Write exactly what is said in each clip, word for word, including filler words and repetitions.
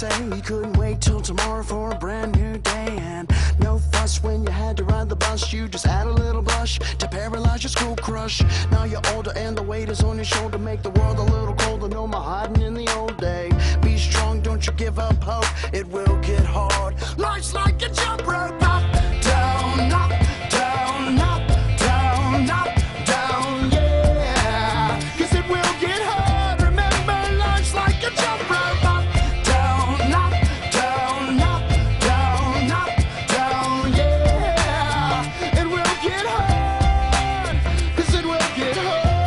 say you couldn't wait till tomorrow for a brand new day. And no fuss when you had to ride the bus, you just add a little blush to paralyze your school crush. Now you're older and the weight is on your shoulder, make the world a little colder, no more hiding in the old day. Be strong, don't you give up hope, it will get hard. Life's like a jump rope, up, down, up, down, up, down, up, down, yeah. Cause it will get hard, remember life's like a jump rope, up, down, up, down, up, down, up, down, yeah. It will get hard, cause it will get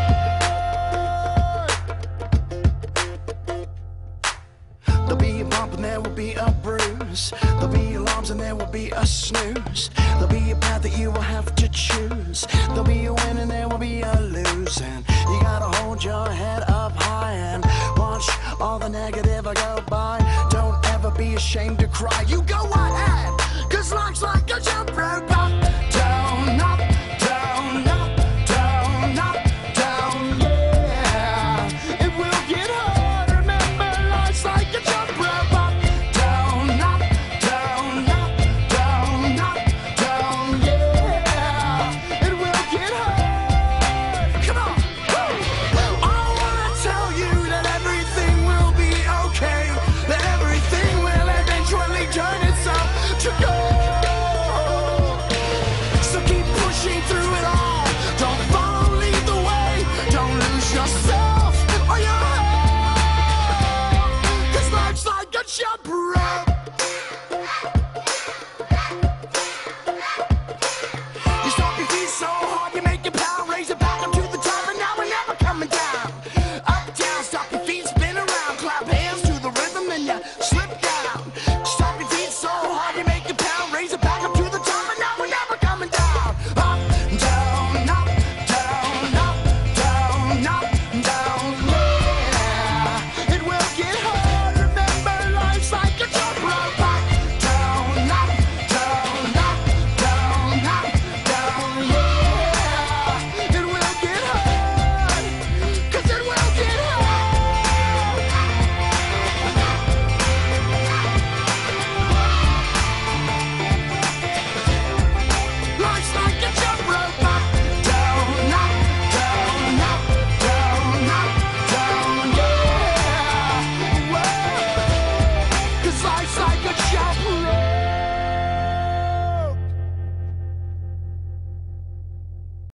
hard. There'll be a bump and there will be a bruise, there'll be alarms and there will be a snooze, there'll be a path that you will have to choose, there'll be a win and there will be a lose. And you gotta hold your head up high and watch all the negative go by. Don't ever be ashamed to cry, you go